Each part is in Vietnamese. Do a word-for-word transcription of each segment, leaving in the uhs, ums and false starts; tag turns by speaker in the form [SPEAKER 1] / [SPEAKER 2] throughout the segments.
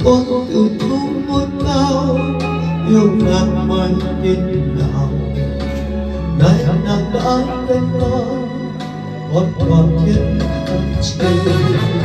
[SPEAKER 1] con từ thu muôn cao yêu ngàn mây nhìn nào nay nàng đã bên con con còn biết chơi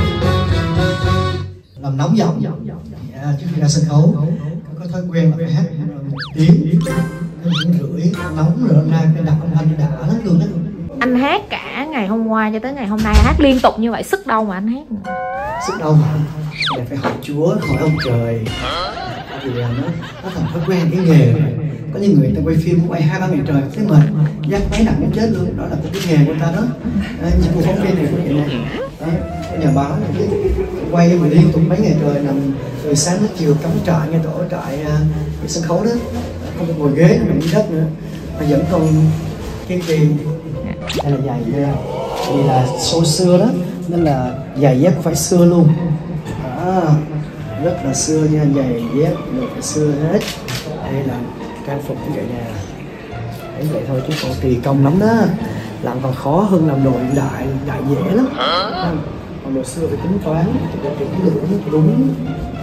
[SPEAKER 1] làm nóng giọng yeah, trước khi ra sân khấu có thói quen là phải hát tiếng tiếng rưỡi nóng rồi ra cái đặt âm thanh đã lắm luôn đó.
[SPEAKER 2] Anh hát cả ngày hôm qua cho tới ngày hôm nay, hát liên tục như vậy, sức đâu mà anh hát?
[SPEAKER 1] Sức đâu mà là phải hỏi Chúa, hỏi ông trời. Thì nó nó thành thói quen cái nghề này. Có những người ta quay phim quay hai ba ngày trời thấy mệt, dắt máy nặng đến chết luôn. Đó là cái nghề của ta đó. Đấy, những cô phóng viên này cũng vậy này. Đó, nhà báo này quay mà liên tục mấy ngày trời, nằm từ sáng đến chiều cắm trại ngay tổ trại uh, sân khấu đó, không được ngồi ghế nằm dưới đất nữa mà vẫn còn kiên trì. Đây là giày nha, vì là show xưa đó nên là giày dép cũng phải xưa luôn. Đó, rất là xưa nha, giày dép đều phải xưa hết. Đây là trang phục như vậy nè, đấy vậy thôi chứ còn kỳ công lắm đó, làm còn khó hơn làm đồ hiện đại, hiện đại dễ lắm. Còn đồ xưa phải tính toán, phải kỹ lưỡng, đúng,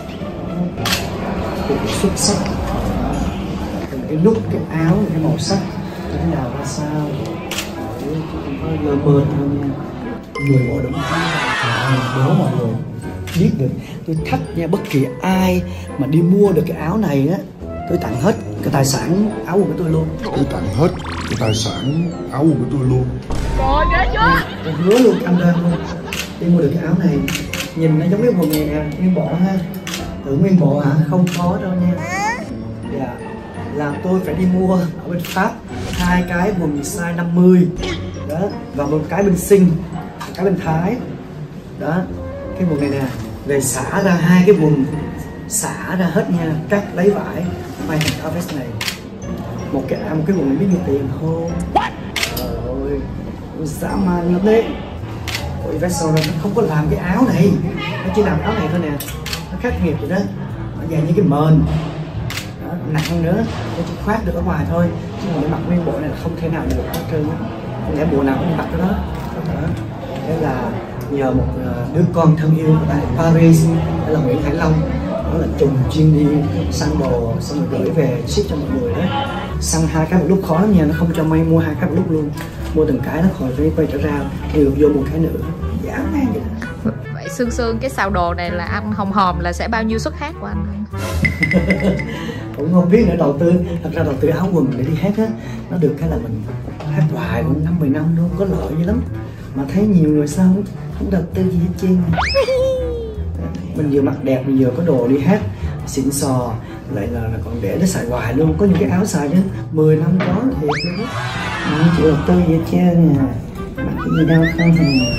[SPEAKER 1] cũng xuất sắc. Từng cái nút, cái áo, cái màu sắc như thế nào ra sao, không có lơ mơ thôi nha. Người bộ đúng đố mọi người biết được. Tôi thách nha, bất kỳ ai mà đi mua được cái áo này á, tôi tặng hết cái tài sản áo quần của tôi luôn.
[SPEAKER 3] Tôi tặng hết cái tài sản áo quần của tôi luôn.
[SPEAKER 2] Trời ghê chưa?
[SPEAKER 1] Tôi hứa luôn, cam đoan luôn. Đi mua được cái áo này, nhìn nó giống cái quần này nè, nguyên bộ ha. Tưởng nguyên bộ hả? Không có đâu nha. Dạ, làm tôi phải đi mua ở bên Pháp hai cái quần size năm mươi đó, và một cái bên Sinh, một cái bên Thái đó. Cái quần này nè, về xả ra hai cái quần, xả ra hết nha, cắt lấy vải may thành áo vest này. Một cái một cái quần này biết nhiêu tiền không? Trời ơi, dã man lắm đấy. Ôi vest sau nó không có làm cái áo này, nó chỉ làm áo này thôi nè, nó khắc nghiệt vậy đó, nó dài như cái mền đó, nặng nữa, nó chỉ khoác được ở ngoài thôi, chứ mà để mặc nguyên bộ này là không thể nào được hết trơn á. Không lẽ bộ nào cũng mặc cái đó. Đó, đây là nhờ một đứa con thân yêu tại Paris, đây là Nguyễn Hải Long, đó là trùng chuyên đi săn đồ xong rồi gửi về ship cho mọi người đó. Săn hai cái một lúc khó lắm nha, nó không cho may mua hai cái một lúc luôn, mua từng cái nó khỏi phải quay trở ra, điều vô một cái nữa, dã man vậy đó.
[SPEAKER 2] Vậy Sương Sương, cái xào đồ này là ăn hòm hòm là sẽ bao nhiêu suất hát của anh?
[SPEAKER 1] Cũng không biết nữa, đầu tư, thật ra đầu tư áo quần để đi hát á, nó được cái là mình hát hoài luôn, năm mười năm luôn, có lợi gì lắm. Mà thấy nhiều người sao không, không đầu tư gì hết trơn. Mình vừa mặc đẹp, mình vừa có đồ đi hát xịn sò, lại là, là còn để nó xài hoài luôn. Có những cái áo xài chứ mười năm có thiệt luôn á, không chịu đầu tư gì hết trơn nè. Mặc cái gì đâu không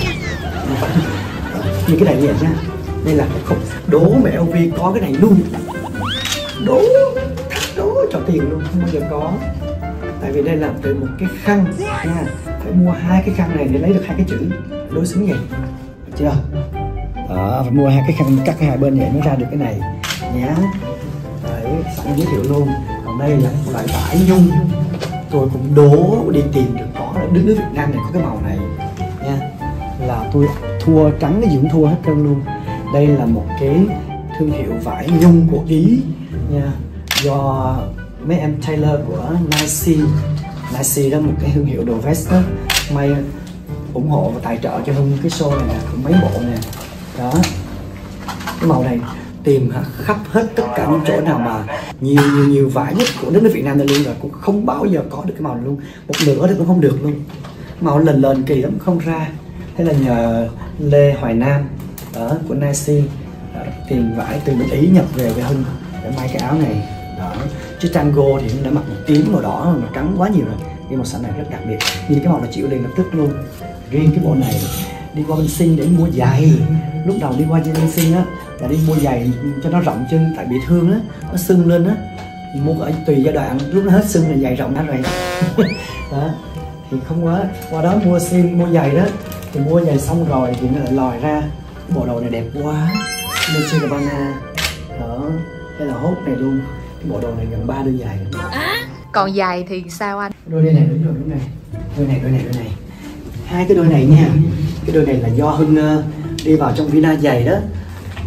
[SPEAKER 1] như cái này vậy nha. Đây là không đố mẹ eo vi có cái này luôn, đố đố cho tiền luôn, không bao giờ có. Tại vì đây là từ một cái khăn nha, phải mua hai cái khăn này để lấy được hai cái chữ đối xứng vậy, được chưa? Đó, phải mua hai cái khăn cắt hai bên vậy mới ra được cái này nhá. Đấy, sẵn giới thiệu luôn. Còn đây là một loại vải nhung, tôi cũng đố đi tìm được có nước nước Việt Nam này có cái màu này nha, là tôi thua trắng cái gì cũng thua hết trơn luôn. Đây là một cái thương hiệu vải nhung của Ý nha, do mấy em tailor của Nike. Nike đó một cái thương hiệu đồ vest đó, may ủng hộ và tài trợ cho Hưng cái show này nè, cũng mấy bộ nè. Đó, cái màu này tìm khắp hết tất cả những chỗ nào mà nhiều nhiều nhiều vải nhất của đất nước Việt Nam này luôn rồi, cũng không bao giờ có được cái màu này luôn, một nửa thì cũng không được luôn, màu lần lần kỳ lắm không ra. Thế là nhờ Lê Hoài Nam đó của Nike tìm vải từ bên Ý nhập về với Hưng để may cái áo này đó. Chứ Tango thì đã mặc một tím màu đỏ mà trắng quá nhiều rồi, nhưng màu xanh này rất đặc biệt, nhìn cái màu là chịu liền lập tức luôn. Riêng cái bộ này đi qua bên Sinh để mua giày, lúc đầu đi qua bên Sinh á là đi mua giày cho nó rộng chân, tại bị thương á, nó sưng lên á, mua ở tùy giai đoạn, lúc nó hết sưng là giày rộng hết rồi. Đó thì không quá, qua đó mua sim mua giày đó, thì mua giày xong rồi thì nó lại lòi ra cái bộ đồ này đẹp quá, Dolce Gabbana đó, đây là hốt này luôn. Cái bộ đồ này gần ba đôi giày.
[SPEAKER 2] À, còn giày thì sao anh?
[SPEAKER 1] Đôi này đúng rồi, đúng này, đôi này đôi này đôi này, hai cái đôi này nha. Cái đôi này là do Hưng uh, đi vào trong Vina giày đó,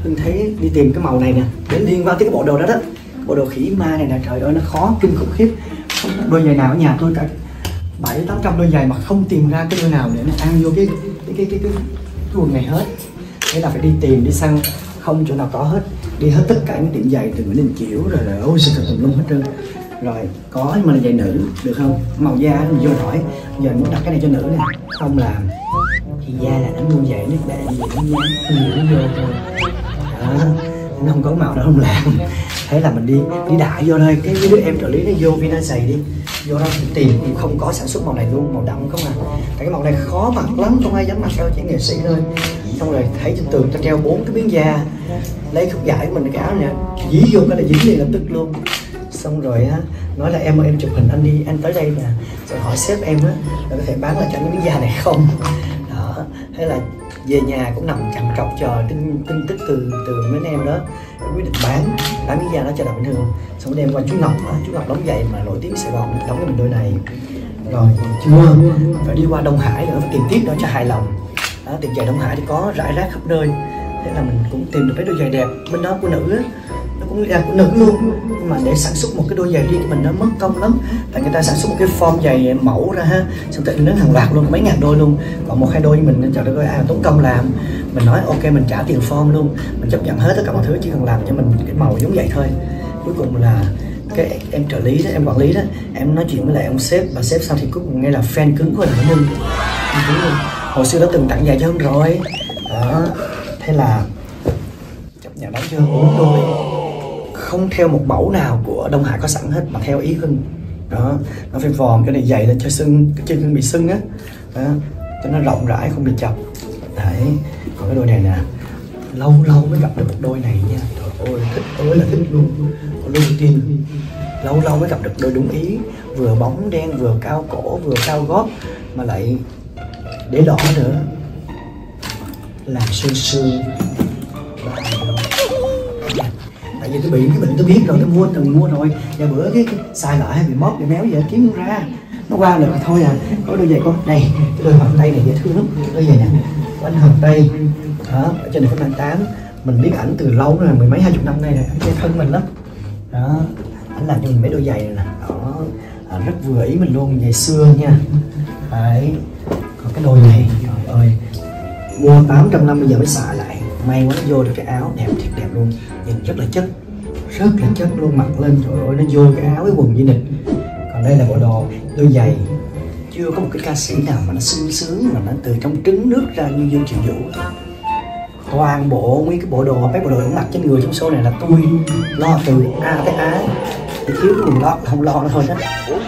[SPEAKER 1] Hưng thấy đi tìm cái màu này nè để liên quan tới cái bộ đồ đó đó, bộ đồ khỉ ma này nè, trời ơi nó khó kinh khủng khiếp. Không có đôi giày nào ở nhà tôi cả bảy tám trăm đôi giày mà không tìm ra cái đôi nào để nó ăn vô cái cái cái cái cái, cái quần này hết. Thế là phải đi tìm, đi săn, không chỗ nào có hết, đi hết tất cả những tiệm giày từ Nguyễn Đình Chiểu rồi là ôi sự thật tùm lum hết trơn. Rồi có nhưng mà là giày nữ được không, màu da mình vô hỏi giờ muốn đặt cái này cho nữ nè, không làm thì da là nó mua giày nước bạn gì nó nhám không gì nó vô thôi đó, nó không có màu đó không làm. Thế là mình đi đi đại vô thôi, cái đứa em trợ lý nó vô Vina giày đi, vô đó thì tìm thì không có sản xuất màu này luôn, màu đậm không à. Tại cái màu này khó mặc lắm, không ai dám mặc đâu, chỉ nghệ sĩ thôi. Xong rồi thấy trên tường ta treo bốn cái miếng da, lấy khúc giải của mình cái áo này dí vô cái là dính liền lập tức luôn. Xong rồi á nói là em ơi em chụp hình anh đi, anh tới đây nè, rồi hỏi sếp em á là có thể bán lại cho anh cái miếng da này không đó. Thế là về nhà cũng nằm chằn trọc chờ tin tin tức từ từ mấy em đó, quyết định bán bán miếng da đó cho Đặng Bình Hưng. Xong đem qua chú Ngọc đó, chú Ngọc đóng giày mà nổi tiếng Sài Gòn đóng cho mình đôi này. Rồi chưa phải đi qua Đông Hải nữa, phải tìm tiếp đó cho hài lòng đó. Tiệm giày Đông Hải thì có rải rác khắp nơi, thế là mình cũng tìm được mấy đôi giày đẹp bên đó của nữ á, nó cũng là của nữ luôn, nhưng mà để sản xuất một cái đôi giày riêng mình nó mất công lắm. Tại người ta sản xuất một cái form giày mẫu ra ha, xong tự nó hàng loạt luôn, mấy ngàn đôi luôn, còn một hai đôi mình chờ đôi ai tốn công làm. Mình nói ok mình trả tiền form luôn, mình chấp nhận hết tất cả mọi thứ, chỉ cần làm cho mình cái màu giống vậy thôi. Cuối cùng là cái em trợ lý đó, em quản lý đó, em nói chuyện với lại ông sếp, và sếp sau thì cuối cùng nghe là fan cứng của Đặng Hưng. Hồi xưa đã từng tặng giày cho Hưng rồi đó. Thế là chấp nhận đóng cho bốn đôi, không theo một mẫu nào của Đông Hải có sẵn hết mà theo ý Hưng đó. Nó phải vòm cái này dày lên cho sưng, cái chân Hưng bị sưng á đó, cho nó rộng rãi không bị chập đấy. Còn cái đôi này nè, lâu lâu mới gặp được một đôi này nha, trời ơi thích ơi là thích luôn, luôn tin lâu lâu mới gặp được đôi đúng ý, vừa bóng đen vừa cao cổ vừa cao gót mà lại để đỏ nữa, làm sương sương. Tại vì tôi bị cái bệnh tôi biết rồi, tôi mua từng mua rồi, và bữa cái, cái xài lại hay bị móp bị méo vậy kiếm không ra, nó qua được thôi à. Có đôi giày con này, cái đôi hoàng tay này dễ thương lắm, đôi giày nè của anh hoàng tay đó, ở trên này có mang tám, mình biết ảnh từ lâu rồi, mười mấy hai chục năm nay này, anh chơi thân mình lắm đó, anh làm cho mình mấy đôi giày này nè đó, à, rất vừa ý mình luôn, giày xưa nha đấy. Còn cái đôi này trời ơi mua tám trăm năm bây giờ mới xài lại, may quá nó vô được cái áo đẹp thiệt đẹp luôn, nhìn rất là chất, rất là chất luôn, mặc lên trời ơi nó vô cái áo với quần di nịch. Còn đây là bộ đồ đôi giày, chưa có một cái ca sĩ nào mà nó sung sướng mà nó từ trong trứng nước ra như Dương Triệu Vũ. Toàn bộ nguyên cái bộ đồ, mấy bộ đồ mặc trên người trong show này là tôi lo từ A tới Á, thì thiếu cái quần lót không lo nữa thôi đó.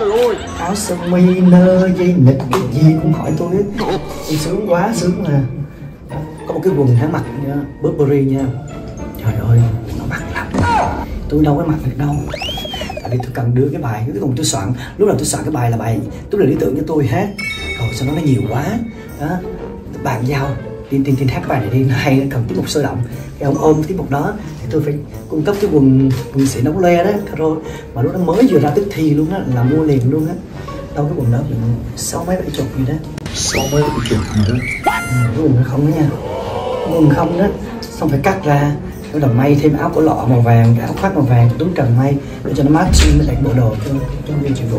[SPEAKER 1] Áo sơ mi nơ dây nịch cái gì cũng hỏi tôi hết, tôi sướng quá sướng mà. Có một cái quần hắn mặc nha, Burberry nha, trời ơi nó bắt lắm, tôi đâu có mặc được đâu. Tại vì tôi cần đưa cái bài, cái cùng tôi soạn, lúc nào tôi soạn cái bài là bài tức là lý tưởng cho tôi hát, rồi sau đó nó nhiều quá đó, bàn giao tin tin tin hát cái bài này đi, nó hay, nó cần tiết mục sôi động, cái ông ôm tiết mục đó thì tôi phải cung cấp cái quần quần sĩ nấu le đó, caro mà lúc đó mới vừa ra tức thì luôn á, là mua liền luôn á. Đâu cái quần đó thì sáu mấy bảy chục gì đó,
[SPEAKER 3] sáu mấy bảy chục gì đó,
[SPEAKER 1] cái quần nó không đó nha, quần không đó, xong phải cắt ra, rồi là may thêm áo cổ lọ màu vàng, cái áo khoác màu vàng của Tuấn Trần may để cho nó matching với lại bộ đồ cho cho Nguyên Triệu Vũ.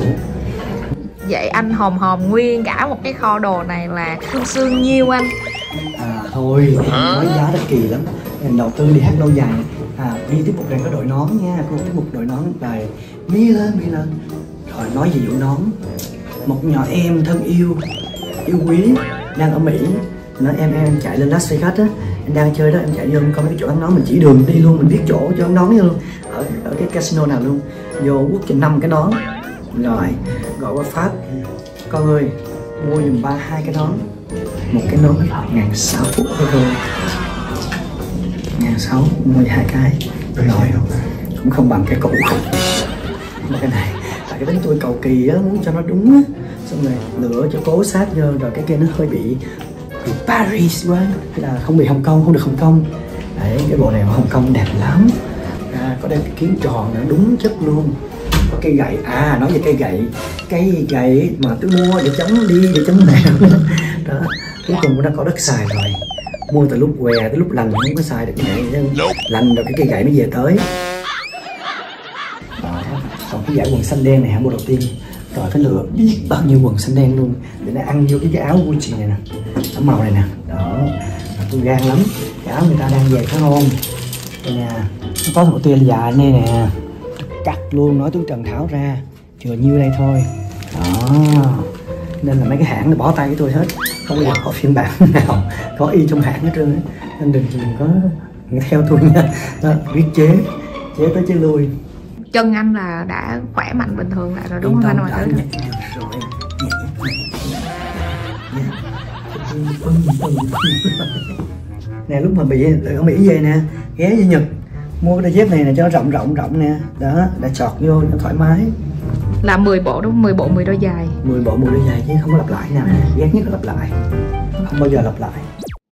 [SPEAKER 2] Vậy anh hòm hòm nguyên cả một cái kho đồ này là xương xương nhiêu anh?
[SPEAKER 1] À thôi, nói giá rất kỳ lắm. Mình đầu tư đi hát lâu dài. À, đi tiếp mục này có đội nón nha, có tiếp mục đội nón bài mi lên mi lên. Rồi nói về vụ nón. Một nhỏ em thân yêu, yêu quý đang ở Mỹ. Nói em em chạy lên Las Vegas á, em đang chơi đó, em chạy vô em coi cái chỗ ăn nón, mình chỉ đường đi luôn, mình biết chỗ cho ăn nón luôn, ở, ở cái casino nào luôn. Vô quất cho năm cái nón. Rồi gọi qua Pháp, con ơi mua giùm ba hai cái nón, một cái nón ngàn sáu phút thôi thôi, ngàn sáu mua hai cái rồi cũng không bằng cái cũ không. Mà cái này tại cái tính tôi cầu kỳ á, muốn cho nó đúng á, xong rồi lựa cho cố sát vô, rồi cái kia nó hơi bị, bị Paris quá, là không bị Hồng Kông, không được Hồng Kông đấy. Cái bộ này ở Hồng Kông đẹp lắm, à, có đem cái kiến tròn nữa đúng chất luôn. Có cây gậy, à nói về cây gậy, cây gậy mà tôi mua để chống đi, để chống nào đó. Cuối cùng cũng đã có đất xài rồi, Mua từ lúc què tới lúc lành không có xài được cái này, lành rồi cái cây gậy nó về tới. Đó. Còn cái giải quần xanh đen này hả, bộ đầu tiên rồi phải lựa biết bao nhiêu quần xanh đen luôn để nó ăn vô cái cái áo Gucci này nè, áo màu này nè. Đó, tôi gan lắm, cái áo người ta đang về phải không? Đây nè, nó có một tia dài này nè, cắt luôn, nói túi Trần tháo ra, chừa nhiêu đây thôi. Đó, nên là mấy cái hãng nó bỏ tay với tôi hết, không bao giờ có phiên bản nào có y trong hãng hết trơn, nên đừng đừng có theo tôi nha. Đó, biết chế chế tới chế lui.
[SPEAKER 2] Chân anh là đã khỏe mạnh bình thường lại rồi đúng không anh? Mọi thứ
[SPEAKER 1] nè, lúc mà bị ở Mỹ về nè, ghé với Nhật mua cái đôi dép này nè cho nó rộng rộng rộng nè, đó đã chọt vô nó thoải mái.
[SPEAKER 2] Là mười bộ đúng không? mười bộ mười đôi giày.
[SPEAKER 1] mười bộ mười đôi giày chứ không có lặp lại nào nha, ghét nhất là lặp lại, không bao giờ lặp lại.